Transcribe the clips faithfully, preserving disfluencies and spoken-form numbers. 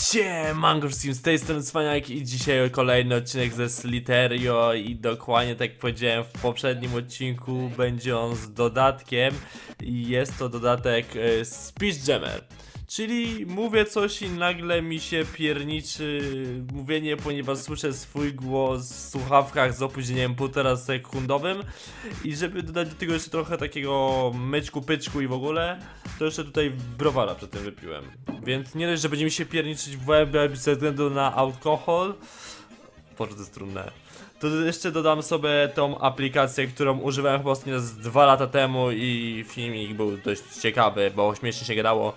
Siemanko wszystkim, z tej strony Cwaniak i dzisiaj kolejny odcinek ze Slither.io i dokładnie tak jak powiedziałem w poprzednim odcinku, będzie on z dodatkiem i jest to dodatek e, Speech Jammer. Czyli mówię coś i nagle mi się pierniczy mówienie, ponieważ słyszę swój głos w słuchawkach z opóźnieniem półtora sekundowym. I żeby dodać do tego jeszcze trochę takiego myczku, pyczku i w ogóle, to jeszcze tutaj browara przed tym wypiłem. Więc nie dość, że będzie mi się pierniczyć w łeb ze względu na alkohol. Boże, to jest trudne. To jeszcze dodam sobie tą aplikację, którą używałem chyba ostatnio z dwa lata temu i filmik był dość ciekawy, bo śmiesznie się gadało.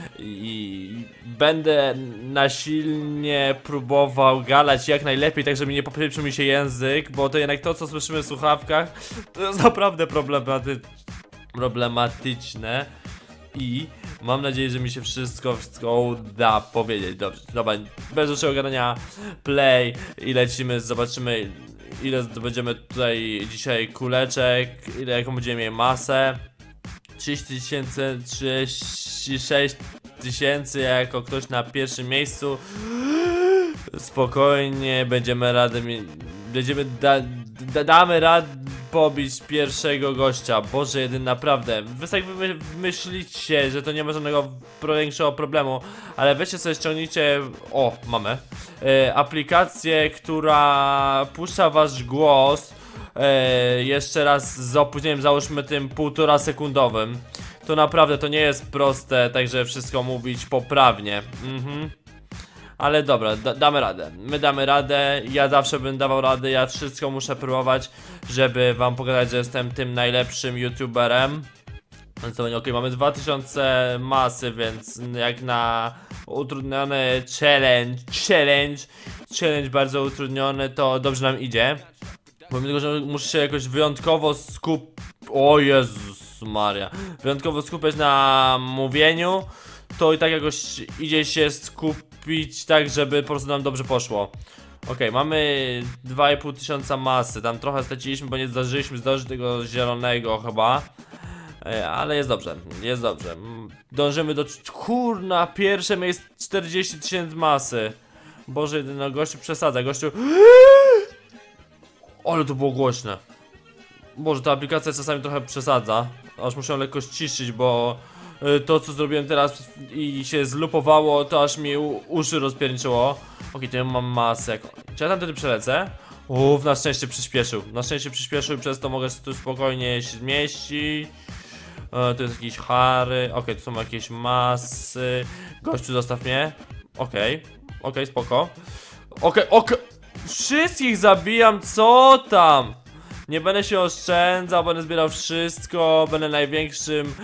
I będę nasilnie próbował gadać jak najlepiej, tak żeby nie popieprzył mi się język, bo to jednak to, co słyszymy w słuchawkach, to jest naprawdę problematy problematyczne. I mam nadzieję, że mi się wszystko, wszystko uda powiedzieć. Dobrze, dobra, bez dłuższego gadania, play i lecimy, zobaczymy ile zdobędziemy tutaj dzisiaj kuleczek, ile jaką będziemy mieli masę. trzydzieści tysięcy, trzydzieści sześć tysięcy jako ktoś na pierwszym miejscu. Spokojnie, będziemy rady, będziemy da, da, damy radę pobić pierwszego gościa. Boże, jeden naprawdę. Wy tak wy myślicie, że to nie ma żadnego większego problemu, ale weźcie sobie, ściągnijcie, o, mamy e, aplikację, która puszcza wasz głos e, jeszcze raz z opóźnieniem, załóżmy tym półtora sekundowym. To naprawdę, to nie jest proste, także wszystko mówić poprawnie. Mhm. Ale dobra, da damy radę, my damy radę, ja zawsze bym dawał radę, ja wszystko muszę próbować, żeby wam pokazać, że jestem tym najlepszym youtuberem. Więc to ok, mamy dwa tysiące masy, więc jak na utrudniony challenge, challenge, challenge bardzo utrudniony, to dobrze nam idzie. Pomimo tego, że muszę się jakoś wyjątkowo skup... O Jezus Maria, wyjątkowo skupiać na mówieniu, to i tak jakoś idzie się skupić tak, żeby po prostu nam dobrze poszło. Ok, mamy dwa i pół tysiąca masy, tam trochę straciliśmy, bo nie zdążyliśmy zdążyć tego zielonego chyba. Ale jest dobrze, jest dobrze. Dążymy do... Kurna, pierwsze miejsce czterdzieści tysięcy masy. Boże, no gościu przesadza, gościu... Ale to było głośne. Boże, ta aplikacja czasami trochę przesadza. Aż muszę lekko ściszyć, bo to, co zrobiłem teraz i się zlupowało, to aż mi uszy rozpierniczyło. Okej, to ja mam masę. Czy ja tam wtedy przelecę? Uff, na szczęście przyspieszył. Na szczęście przyspieszył i przez to mogę tu spokojnie się zmieścić. E, tu jest jakiś Harry. Okej, tu są jakieś masy. Gościu, zostaw mnie. Okej, okej, spoko. Okej, okej. Wszystkich zabijam, co tam? Nie będę się oszczędzał, będę zbierał wszystko, będę największym.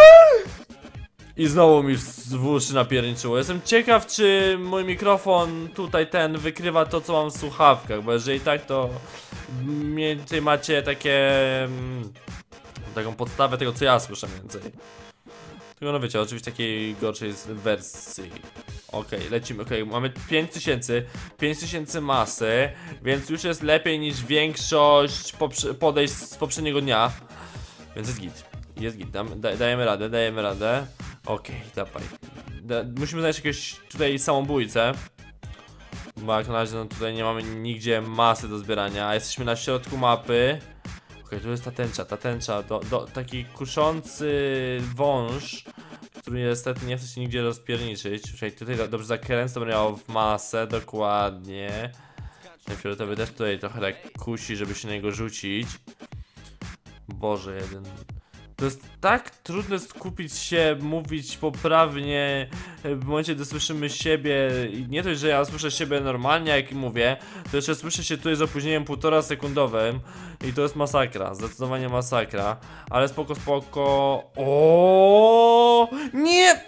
I znowu mi w uszy napierniczyło. Jestem ciekaw, czy mój mikrofon tutaj ten wykrywa to, co mam w słuchawkach, bo jeżeli tak, to mniej więcej macie takie taką podstawę tego, co ja słyszę mniej więcej. Tylko no wiecie, oczywiście takiej gorszej wersji. Okej, okay, lecimy, okej, okay. Mamy pięć tysięcy, pięć tysięcy masy, więc już jest lepiej niż większość podejść z poprzedniego dnia. Więc jest git, jest git, da dajemy radę, dajemy radę. Okej, okay, dawaj. Da musimy znaleźć jakiegoś tutaj samobójcę. Bo jak na razie no, tutaj nie mamy nigdzie masy do zbierania, a jesteśmy na środku mapy. Okej, okay, tu jest ta tęcza, ta tęcza, do, do, taki kuszący wąż, który niestety nie chce się nigdzie rozpierniczyć. Czyli tutaj dobrze zakręcę, to będę miał w masę, dokładnie. Ten fioletowy też tutaj trochę tak kusi, żeby się na niego rzucić. Boże, jeden. To jest tak trudno skupić się, mówić poprawnie w momencie, gdy słyszymy siebie. I nie dość, że ja słyszę siebie normalnie, jak mówię, to jeszcze słyszę się tutaj z opóźnieniem półtora sekundowym. I to jest masakra, zdecydowanie masakra. Ale spoko, spoko. O, nie!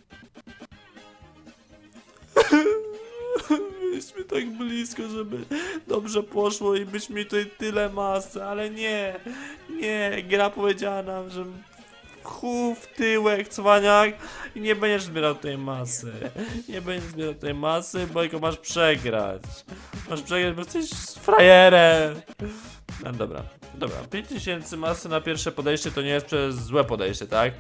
Byliśmy tak blisko, żeby dobrze poszło i byśmy mieli tutaj tyle masy, ale nie, nie, gra powiedziała nam, że chów, tyłek, cwaniak i nie będziesz zbierał tej masy, nie będziesz zbierał tej masy, bo tylko masz przegrać, masz przegrać, bo jesteś frajerem. No dobra, dobra, pięć tysięcy masy na pierwsze podejście to nie jest przez złe podejście, tak?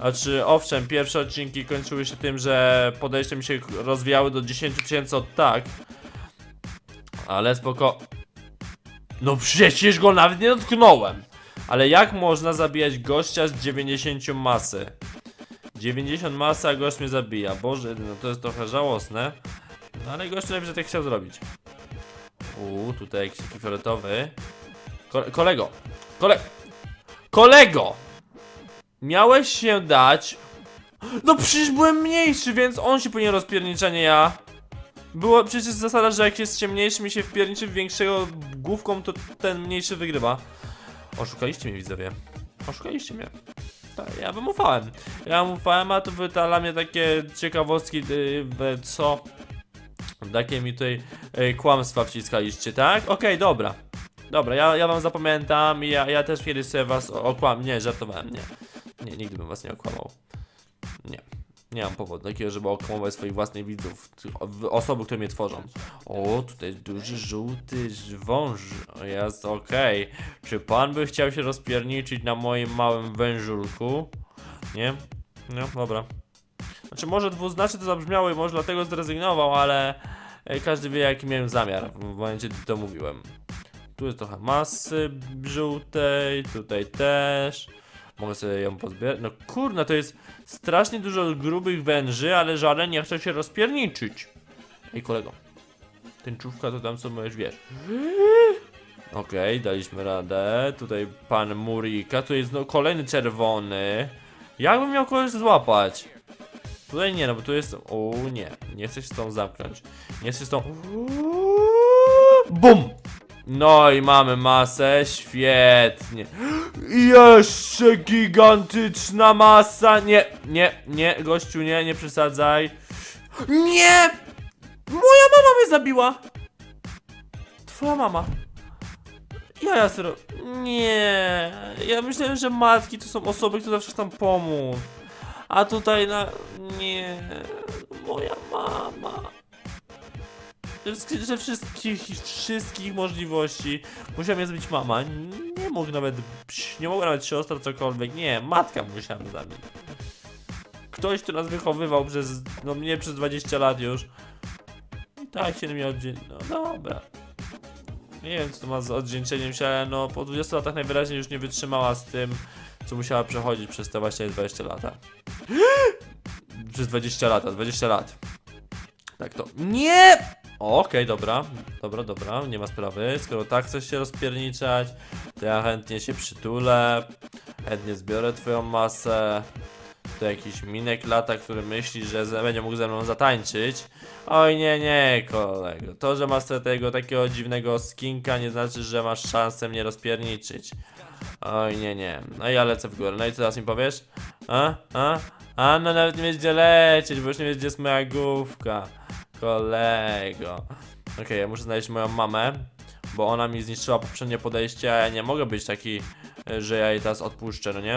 Znaczy, owszem, pierwsze odcinki kończyły się tym, że podejście mi się rozwijały do dziesięciu tysięcy od tak. Ale spoko... No przecież go nawet nie dotknąłem. Ale jak można zabijać gościa z dziewięćdziesięciu masy? dziewięćdziesiąt masy, a gość mnie zabija. Boże, no to jest trochę żałosne. No ale gość najpierw tak chciał zrobić. Uuu, tutaj jakiś taki fioletowy. Ko kolego! Kole kolego! Miałeś się dać... No przecież byłem mniejszy, więc on się powinien rozpierniczyć, a nie ja. Było przecież zasada, że jak jest się mniejszym i się wpierniczy w większego główką, to ten mniejszy wygrywa. Oszukaliście mnie, widzowie. Oszukaliście mnie. Tak, ja wam ufałem. Ja wam ufałem, a to wy dla mnie takie ciekawostki, yy, co? Takie mi tutaj yy, kłamstwa wciskaliście, tak? Okej, okay, dobra. Dobra, ja, ja wam zapamiętam i ja, ja też kiedyś sobie was okłam... Nie, żartowałem, nie. Nie, nigdy bym was nie okłamał. Nie. Nie mam powodu takiego, żeby okłamować swoich własnych widzów. Osoby, które mnie tworzą. O, tutaj duży, żółty wąż. Jest okej. Okay. Czy pan by chciał się rozpierniczyć na moim małym wężulku? Nie? No, dobra. Znaczy, może dwuznacznie to zabrzmiało i może dlatego zrezygnował, ale każdy wie, jaki miałem zamiar w momencie, gdy to mówiłem. Tu jest trochę masy żółtej, tutaj też. Mogę sobie ją pozbierać. No kurna, to jest strasznie dużo grubych węży, ale żaden nie chce się rozpierniczyć. Ej, kolego. Tęczówka to tam sobie już wiesz. Okej, okay, daliśmy radę. Tutaj pan Murika. Tu jest no, kolejny czerwony. Jakbym miał kogoś złapać? Tutaj nie, no bo tu jest... O nie, nie chcę się z tą zamknąć. Nie chcę się z tą... BUM! No i mamy masę, świetnie. Jeszcze gigantyczna masa. Nie, nie, nie, gościu, nie, nie przesadzaj. Nie! Moja mama mnie zabiła. Twoja mama. Ja, ja serio. Nie. Ja myślałem, że matki to są osoby, które zawsze chcą pomóc. A tutaj na... Nie. Moja mama. Ze wszystkich, wszystkich możliwości musiała mnie zabić mama. Nie mógł nawet, nie mogła nawet siostra, cokolwiek. Nie, matka musiała zabić. Ktoś, kto nas wychowywał przez, no mnie przez dwadzieścia lat już. I tak się mnie oddzieli. No dobra. Nie wiem, co to ma z oddzięczeniem się, ale no po dwudziestu latach najwyraźniej już nie wytrzymała z tym, co musiała przechodzić przez te właśnie dwadzieścia lata. Przez dwadzieścia lata, dwadzieścia lat. Tak to. Nie! Okej, okay, dobra, dobra, dobra, nie ma sprawy. Skoro tak chcesz się rozpierniczać, to ja chętnie się przytulę. Chętnie zbiorę twoją masę. To jakiś minek lata, który myśli, że będzie mógł ze mną zatańczyć. Oj nie, nie, kolego. To, że masz tego takiego dziwnego skinka, nie znaczy, że masz szansę mnie rozpierniczyć. Oj nie, nie. No i ja lecę w górę. No i co teraz mi powiesz? A? A? A? No nawet nie wiesz gdzie lecieć, bo już nie wiesz gdzie jest moja główka. Kolego. Okej, okay, ja muszę znaleźć moją mamę, bo ona mi zniszczyła poprzednie podejście, a ja nie mogę być taki, że ja jej teraz odpuszczę, no nie?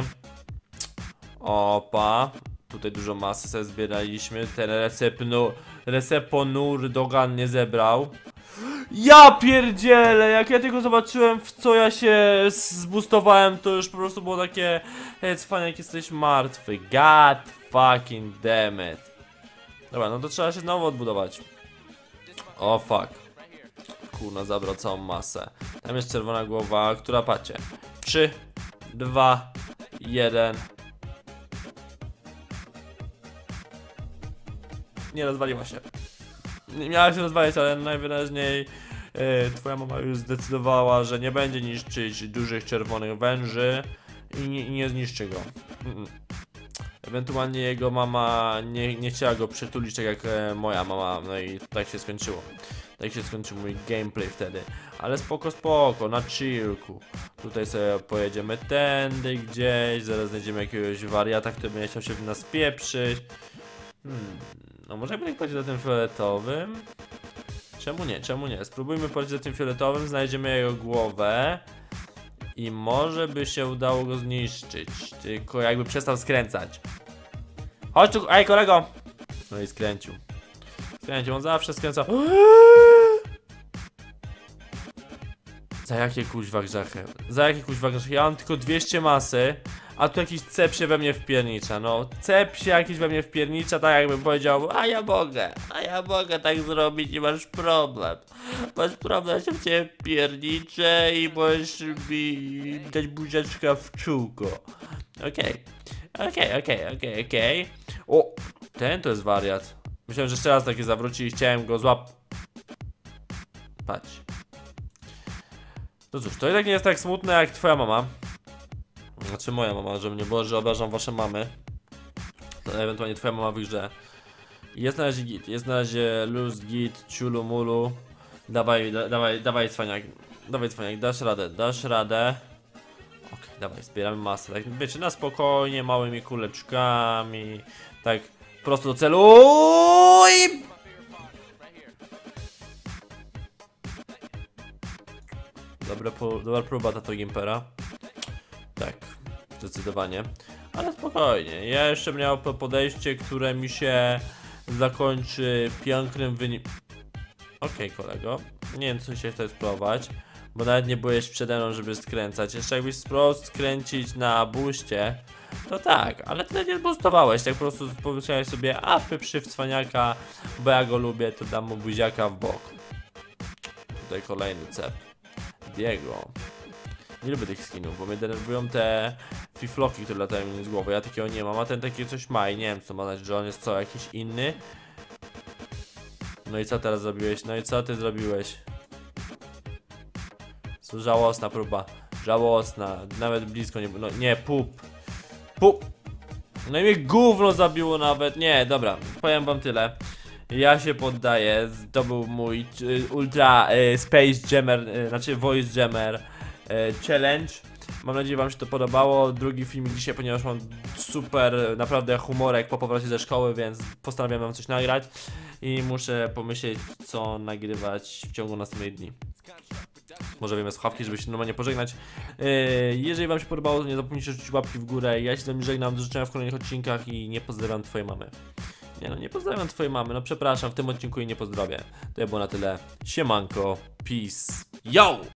Opa. Tutaj dużo masy sobie zbieraliśmy. Ten recepnu, reseponur dogan nie zebrał. Ja pierdzielę, jak ja tylko zobaczyłem, w co ja się zbustowałem, to już po prostu było takie cwanie, jak jesteś martwy. God fucking damn it. Dobra, no to trzeba się znowu odbudować. O fuck. Kurna, zabrał całą masę. Tam jest czerwona głowa, która pacie. trzy, dwa, jeden. Nie rozwaliła się. Nie miała się rozwalić, ale najwyraźniej yy, twoja mama już zdecydowała, że nie będzie niszczyć dużych czerwonych węży i nie, i nie zniszczy go. Mm -mm. Ewentualnie jego mama nie, nie chciała go przytulić tak jak e, moja mama, no i tak się skończyło. Tak się skończył mój gameplay wtedy. Ale spoko, spoko, na chillku. Tutaj sobie pojedziemy tędy gdzieś, zaraz znajdziemy jakiegoś wariata, który będzie chciał się w nas pieprzyć. Hmm, no może jakby tak powiedzieć za tym fioletowym? Czemu nie, czemu nie? Spróbujmy powiedzieć za tym fioletowym, znajdziemy jego głowę. I może by się udało go zniszczyć. Tylko jakby przestał skręcać. Chodź tu, ej kolego! No i skręcił. Skręcił, on zawsze skręca. Za jakie kuźwa grzechy? Za jakie kuźwa grzechy? Ja mam tylko dwieście masy, a tu jakiś cep się we mnie wpiernicza, no. Cep się jakiś we mnie wpiernicza, tak jakbym powiedział, a ja mogę, a ja mogę tak zrobić i masz problem. Masz problem, ja się w ciebie pierniczę i możesz mi dać buziaczka w czółko. Okej, okej, okej, okej, okej. O, ten to jest wariat. Myślałem, że jeszcze raz takie zawróci i chciałem go złap... Patrz. No cóż, to jednak nie jest tak smutne jak twoja mama. Znaczy moja mama, że mnie było, że obrażam wasze mamy. To ewentualnie twoja mama w grze. Jest na razie git, jest na razie luz, git, ciulu, mulu. Dawaj, da, dawaj, dawaj cwaniak. Dawaj cwaniak, dasz radę, dasz radę. Okej, okay, dawaj, zbieramy masę. Tak, wiecie, na spokojnie, małymi kuleczkami. Tak, prosto do celu. I... Dobre, dobra próba tato Gimpera. Tak, zdecydowanie. Ale spokojnie, ja jeszcze miał podejście, które mi się zakończy pięknym wynikiem. Okej, okay, kolego, nie wiem co się chce spróbować, bo nawet nie byłeś przede mną, żeby skręcać. Jeszcze jakbyś spróbował skręcić na booście, to tak, ale ty nie boostowałeś, tak po prostu pomyślałeś sobie, a wyprzy w cwaniaka, bo ja go lubię, to dam mu buziaka w bok. Tutaj kolejny cep. Diego. Nie lubię tych skinów, bo mnie denerwują te fifloki, które latają mi z głowy. Ja takiego nie mam, a ten taki coś ma i nie wiem co ma znaczyć, że on jest co, jakiś inny. No i co teraz zrobiłeś? No i co ty zrobiłeś? To żałosna próba. Żałosna. Nawet blisko nie... No nie, pup. Pup. No i mnie gówno zabiło nawet. Nie, dobra. Powiem wam tyle. Ja się poddaję. To był mój y, ultra y, space jammer, y, znaczy voice jammer y, challenge. Mam nadzieję, wam się to podobało. Drugi filmik dzisiaj, ponieważ mam super naprawdę humorek po powrocie ze szkoły, więc postanowiłem wam coś nagrać. I muszę pomyśleć, co nagrywać w ciągu następnych dni. Może wiemy słuchawki, żeby się normalnie pożegnać. Yy, jeżeli wam się podobało, to nie zapomnijcie rzucić łapki w górę. Ja się z wami żegnam, do życzenia w kolejnych odcinkach i nie pozdrawiam twojej mamy. Nie no, nie pozdrawiam twojej mamy, no przepraszam, w tym odcinku jej nie pozdrowię. To było na tyle. Siemanko, peace, yo!